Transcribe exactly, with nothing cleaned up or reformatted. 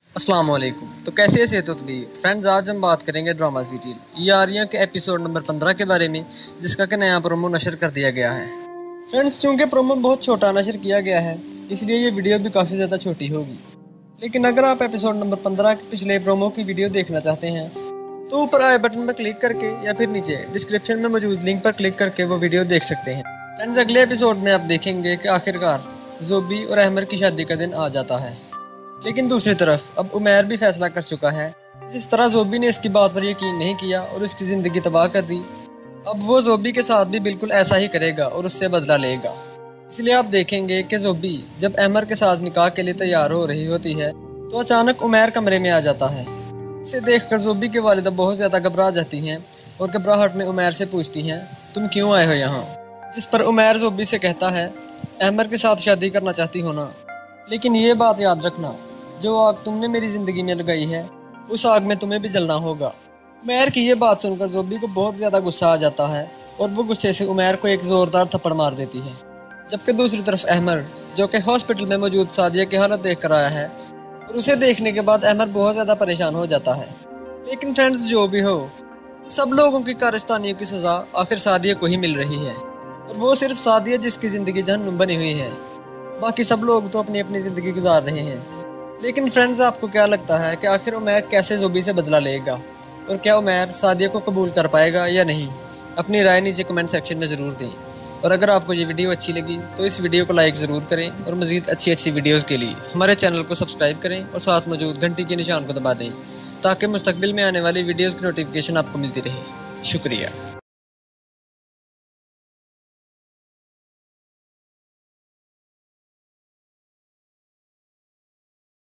अस्सलाम वालेकुम। तो कैसे से तो फ्रेंड्स, आज हम बात करेंगे ड्रामा सीरियल यारियां के एपिसोड नंबर पंद्रह के बारे में, जिसका कि नया प्रोमो नशर कर दिया गया है। फ्रेंड्स, चूंकि प्रोमो बहुत छोटा नशर किया गया है, इसलिए ये वीडियो भी काफ़ी ज़्यादा छोटी होगी। लेकिन अगर आप एपिसोड नंबर पंद्रह के पिछले प्रोमो की वीडियो देखना चाहते हैं तो ऊपर आए बटन पर क्लिक करके या फिर नीचे डिस्क्रिप्शन में मौजूद लिंक पर क्लिक करके वो वीडियो देख सकते हैं। फ्रेंड्स, अगले एपिसोड में आप देखेंगे कि आखिरकार ज़ोबी और अहमर की शादी का दिन आ जाता है। लेकिन दूसरी तरफ अब उमैर भी फैसला कर चुका है। जिस तरह ज़ोबी ने इसकी बात पर यकीन नहीं किया और उसकी ज़िंदगी तबाह कर दी, अब वो ज़ोबी के साथ भी बिल्कुल ऐसा ही करेगा और उससे बदला लेगा। इसलिए आप देखेंगे कि ज़ोबी जब अहमर के साथ निकाह के लिए तैयार हो रही होती है तो अचानक उमैर कमरे में आ जाता है। इसे देखकर ज़ोबी की वालिदा बहुत ज़्यादा घबरा जाती हैं और घबराहट में उमैर से पूछती हैं, तुम क्यों आए हो यहाँ? जिस पर उमैर ज़ोबी से कहता है, अहमर के साथ शादी करना चाहती हो ना? लेकिन ये बात याद रखना, जो आग तुमने मेरी ज़िंदगी में लगाई है उस आग में तुम्हें भी जलना होगा। उमैर की ये बात सुनकर ज़ोबी को बहुत ज़्यादा गुस्सा आ जाता है और वो गुस्से से उमैर को एक ज़ोरदार थप्पड़ मार देती है। जबकि दूसरी तरफ अहमर, जो कि हॉस्पिटल में मौजूद सादिया की हालत देख कर आया है, और उसे देखने के बाद अहमर बहुत ज़्यादा परेशान हो जाता है। लेकिन फ्रेंड्स, जो भी हो, सब लोगों की कारस्तानियों की सज़ा आखिर सादिया को ही मिल रही है, और वो सिर्फ सादिया जिसकी ज़िंदगी जहन्नुम बनी हुई है। बाकी सब लोग तो अपनी अपनी ज़िंदगी गुजार रहे हैं। लेकिन फ्रेंड्स, आपको क्या लगता है कि आखिर उमैर कैसे ज़ोबी से बदला लेगा, और क्या उमैर सादिया को कबूल कर पाएगा या नहीं? अपनी राय नीचे कमेंट सेक्शन में ज़रूर दें। और अगर आपको ये वीडियो अच्छी लगी तो इस वीडियो को लाइक ज़रूर करें, और मज़ीद अच्छी अच्छी वीडियोज़ के लिए हमारे चैनल को सब्सक्राइब करें और साथ मौजूद घंटी के निशान को दबा दें, ताकि मुस्तकबिल में आने वाली वीडियोज़ की नोटिफिकेशन आपको मिलती रहे। शुक्रिया।